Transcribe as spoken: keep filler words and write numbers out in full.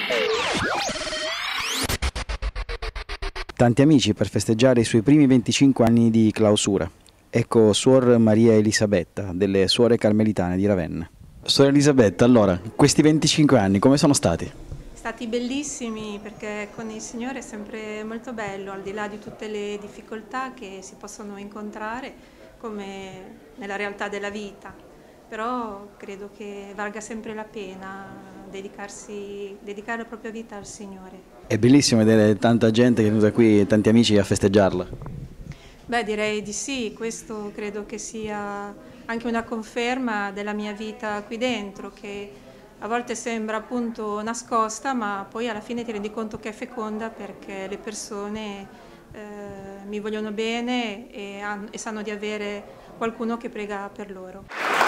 Tanti amici per festeggiare i suoi primi venticinque anni di clausura. Ecco Suor Maria Elisabetta, delle Suore Carmelitane di Ravenna. Suor Elisabetta, allora, questi venticinque anni come sono stati? Stati bellissimi, perché con il Signore è sempre molto bello, al di là di tutte le difficoltà che si possono incontrare come nella realtà della vita, però credo che valga sempre la pena dedicarsi, dedicare la propria vita al Signore. È bellissimo vedere tanta gente che è venuta qui, tanti amici a festeggiarla. Beh, direi di sì, questo credo che sia anche una conferma della mia vita qui dentro, che a volte sembra appunto nascosta, ma poi alla fine ti rendi conto che è feconda, perché le persone eh, mi vogliono bene e, e sanno di avere qualcuno che prega per loro.